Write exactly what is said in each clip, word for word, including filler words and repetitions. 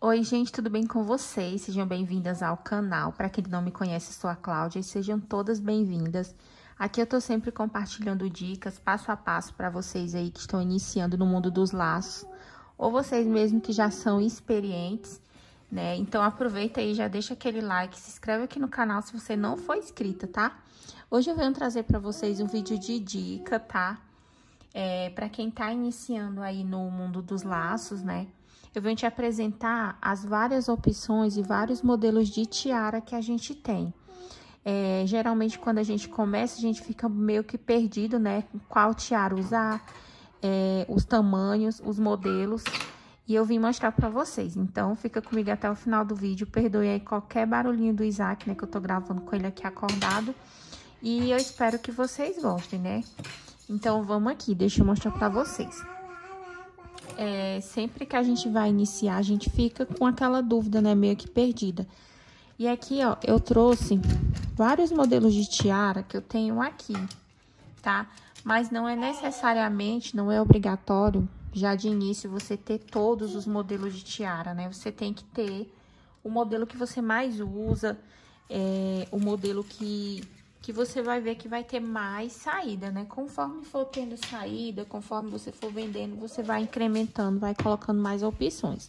Oi, gente, tudo bem com vocês? Sejam bem-vindas ao canal. Para quem não me conhece, eu sou a Cláudia e sejam todas bem-vindas. Aqui eu tô sempre compartilhando dicas passo a passo para vocês aí que estão iniciando no mundo dos laços, ou vocês mesmo que já são experientes, né? Então aproveita aí, já deixa aquele like, se inscreve aqui no canal se você não for inscrita, tá? Hoje eu venho trazer para vocês um vídeo de dica, tá? É, para quem tá iniciando aí no mundo dos laços, né? Eu venho te apresentar as várias opções e vários modelos de tiara que a gente tem. É, geralmente, quando a gente começa, a gente fica meio que perdido, né? Qual tiara usar, é, os tamanhos, os modelos. E eu vim mostrar pra vocês. Então, fica comigo até o final do vídeo. Perdoe aí qualquer barulhinho do Isaac, né? Que eu tô gravando com ele aqui acordado. E eu espero que vocês gostem, né? Então, vamos aqui, deixa eu mostrar pra vocês. É, sempre que a gente vai iniciar, a gente fica com aquela dúvida, né, meio que perdida. E aqui, ó, eu trouxe vários modelos de tiara que eu tenho aqui, tá? Mas não é necessariamente, não é obrigatório, já de início, você ter todos os modelos de tiara, né? Você tem que ter o modelo que você mais usa, é, o modelo que... que você vai ver que vai ter mais saída, né? Conforme for tendo saída, conforme você for vendendo, você vai incrementando, vai colocando mais opções.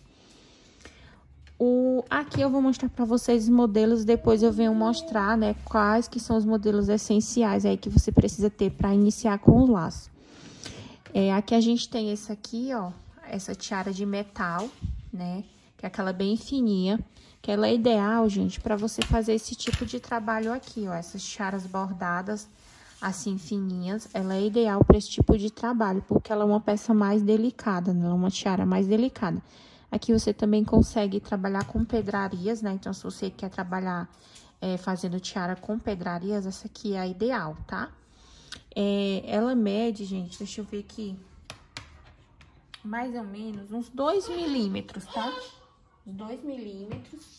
O, aqui eu vou mostrar para vocês os modelos, depois eu venho mostrar, né, quais que são os modelos essenciais aí que você precisa ter para iniciar com o laço. É, aqui a gente tem esse aqui, ó, essa tiara de metal, né, que é aquela bem fininha. Que ela é ideal, gente, para você fazer esse tipo de trabalho aqui, ó. Essas tiaras bordadas, assim, fininhas. Ela é ideal para esse tipo de trabalho, porque ela é uma peça mais delicada, né? Ela é uma tiara mais delicada. Aqui você também consegue trabalhar com pedrarias, né? Então, se você quer trabalhar é, fazendo tiara com pedrarias, essa aqui é a ideal, tá? É, ela mede, gente, deixa eu ver aqui, mais ou menos uns dois milímetros, tá? dois milímetros.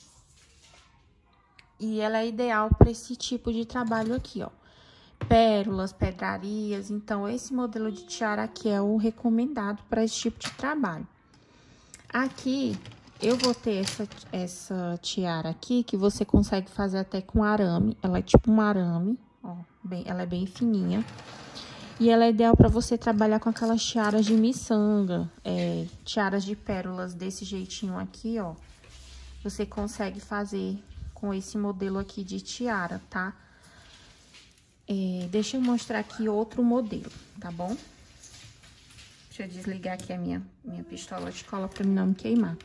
E ela é ideal para esse tipo de trabalho aqui, ó. Pérolas, pedrarias. Então, esse modelo de tiara aqui é o recomendado para esse tipo de trabalho. Aqui, eu vou ter essa, essa tiara aqui, que você consegue fazer até com arame. Ela é tipo um arame, ó. Bem, ela é bem fininha. E ela é ideal para você trabalhar com aquelas tiaras de miçanga, é, tiaras de pérolas desse jeitinho aqui, ó. Você consegue fazer com esse modelo aqui de tiara, tá? É, deixa eu mostrar aqui outro modelo, tá bom? Deixa eu desligar aqui a minha, minha pistola de cola para não me queimar.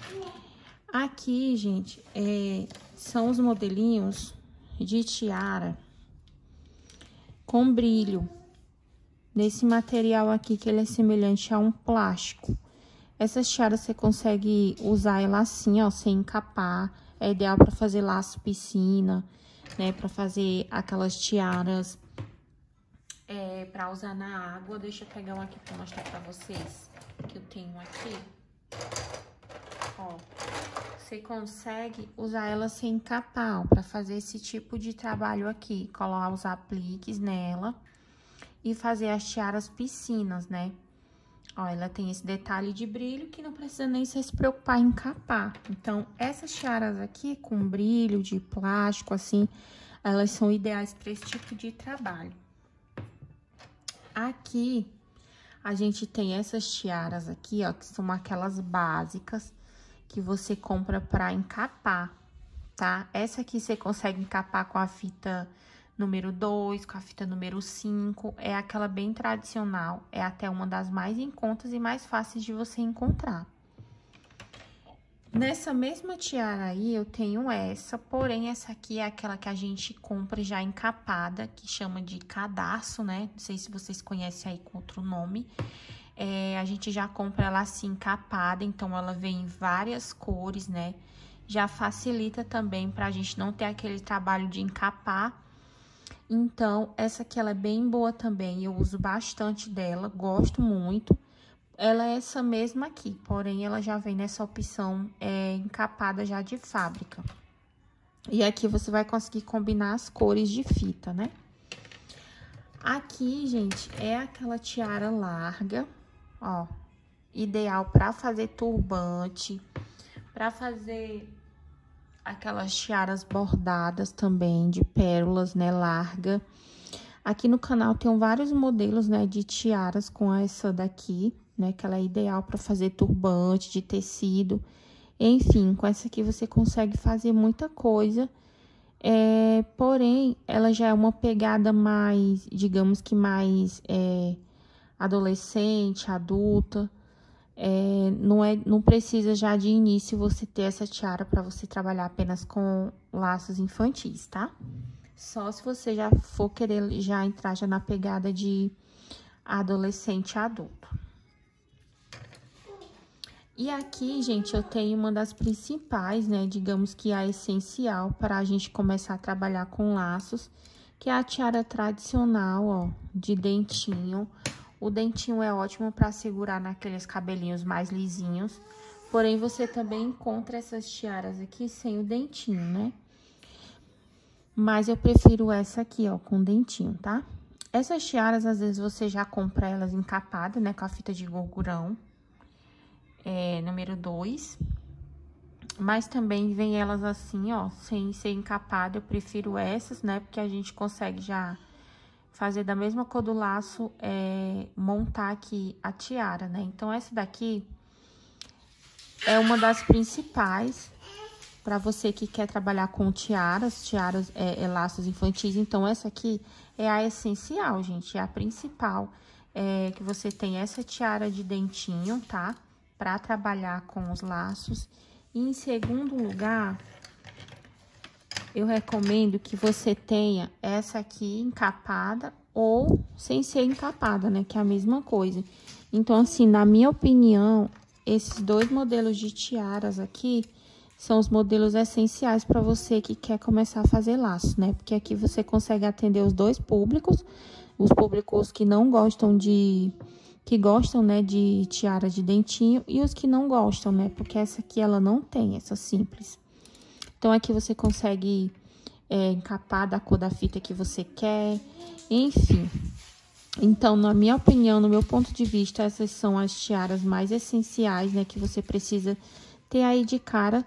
Aqui, gente, é, são os modelinhos de tiara com brilho. Nesse material aqui, que ele é semelhante a um plástico. Essas tiaras você consegue usar ela assim, ó, sem encapar. É ideal para fazer laço piscina, né? Para fazer aquelas tiaras é, para usar na água. Deixa eu pegar um aqui para mostrar para vocês que eu tenho aqui. Ó, você consegue usar ela sem encapar, ó, para fazer esse tipo de trabalho aqui. Colocar os apliques nela. E fazer as tiaras piscinas, né? Ó, ela tem esse detalhe de brilho que não precisa nem se preocupar em encapar. Então, essas tiaras aqui com brilho de plástico, assim, elas são ideais para esse tipo de trabalho. Aqui, a gente tem essas tiaras aqui, ó, que são aquelas básicas que você compra para encapar, tá? Essa aqui você consegue encapar com a fita número dois, com a fita número cinco, é aquela bem tradicional, é até uma das mais em contas e mais fáceis de você encontrar. Nessa mesma tiara aí, eu tenho essa, porém, essa aqui é aquela que a gente compra já encapada, que chama de cadarço, né? Não sei se vocês conhecem aí com outro nome. É, a gente já compra ela assim, encapada, então ela vem em várias cores, né? Já facilita também pra gente não ter aquele trabalho de encapar. Então, essa aqui, ela é bem boa também, eu uso bastante dela, gosto muito. Ela é essa mesma aqui, porém, ela já vem nessa opção é, encapada já de fábrica. E aqui você vai conseguir combinar as cores de fita, né? Aqui, gente, é aquela tiara larga, ó, ideal para fazer turbante, Para fazer aquelas tiaras bordadas também de pérolas, né, larga. Aqui no canal tem vários modelos, né, de tiaras com essa daqui, né, que ela é ideal para fazer turbante de tecido. Enfim, com essa aqui você consegue fazer muita coisa. É, porém, ela já é uma pegada mais, digamos que mais é, adolescente, adulta. É, não, é, não precisa já de início você ter essa tiara para você trabalhar apenas com laços infantis, tá? Só se você já for querer já entrar já na pegada de adolescente adulto. E aqui, gente, eu tenho uma das principais, né, digamos que a essencial para a gente começar a trabalhar com laços, que é a tiara tradicional, ó, de dentinho. O dentinho é ótimo para segurar naqueles cabelinhos mais lisinhos, porém você também encontra essas tiaras aqui sem o dentinho, né? Mas eu prefiro essa aqui, ó, com dentinho, tá? Essas tiaras, às vezes, você já compra elas encapadas, né, com a fita de gorgurão, é, número dois. Mas também vem elas assim, ó, sem ser encapada. Eu prefiro essas, né, porque a gente consegue já fazer da mesma cor do laço, é, montar aqui a tiara, né? Então, essa daqui é uma das principais para você que quer trabalhar com tiaras, tiaras é, é laços infantis. Então, essa aqui é a essencial, gente, é a principal, é que você tem essa tiara de dentinho, tá? Para trabalhar com os laços. E em segundo lugar, eu recomendo que você tenha essa aqui encapada ou sem ser encapada, né? Que é a mesma coisa. Então, assim, na minha opinião, esses dois modelos de tiaras aqui são os modelos essenciais para você que quer começar a fazer laço, né? Porque aqui você consegue atender os dois públicos, os públicos que não gostam de... que gostam, né, de tiara de dentinho e os que não gostam, né? Porque essa aqui, ela não tem, essa simples. Então, aqui você consegue é, encapar da cor da fita que você quer, enfim. Então, na minha opinião, no meu ponto de vista, essas são as tiaras mais essenciais, né, que você precisa ter aí de cara,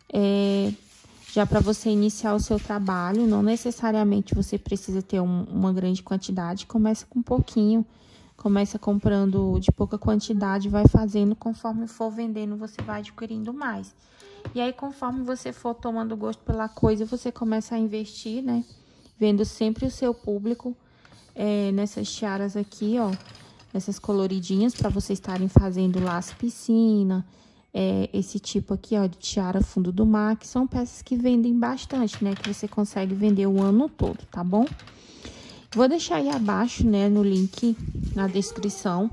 é, já para você iniciar o seu trabalho. Não necessariamente você precisa ter um, uma grande quantidade, começa com um pouquinho, começa comprando de pouca quantidade, vai fazendo, conforme for vendendo, você vai adquirindo mais. E aí, conforme você for tomando gosto pela coisa, você começa a investir, né? Vendo sempre o seu público é, nessas tiaras aqui, ó. Essas coloridinhas, para vocês estarem fazendo laço piscina. É, esse tipo aqui, ó, de tiara fundo do mar, que são peças que vendem bastante, né? Que você consegue vender o ano todo, tá bom? Vou deixar aí abaixo, né, no link, na descrição,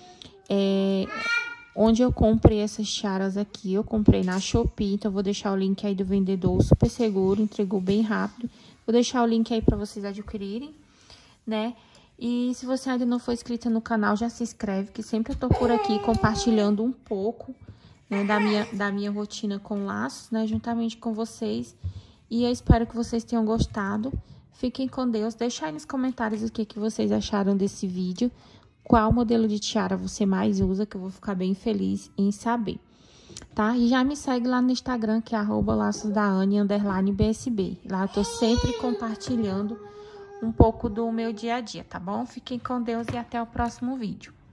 é... onde eu comprei essas tiaras aqui. Eu comprei na Shopee, então vou deixar o link aí do vendedor, super seguro, entregou bem rápido. Vou deixar o link aí para vocês adquirirem, né? E se você ainda não for inscrita no canal, já se inscreve, que sempre eu tô por aqui compartilhando um pouco, né, da minha, da minha rotina com laços, né, juntamente com vocês. E eu espero que vocês tenham gostado. Fiquem com Deus. Deixa aí nos comentários o que, que vocês acharam desse vídeo. Qual modelo de tiara você mais usa, que eu vou ficar bem feliz em saber, tá? E já me segue lá no Instagram, que é arroba laçosdaane, underline bsb. Lá eu tô sempre compartilhando um pouco do meu dia a dia, tá bom? Fiquem com Deus e até o próximo vídeo.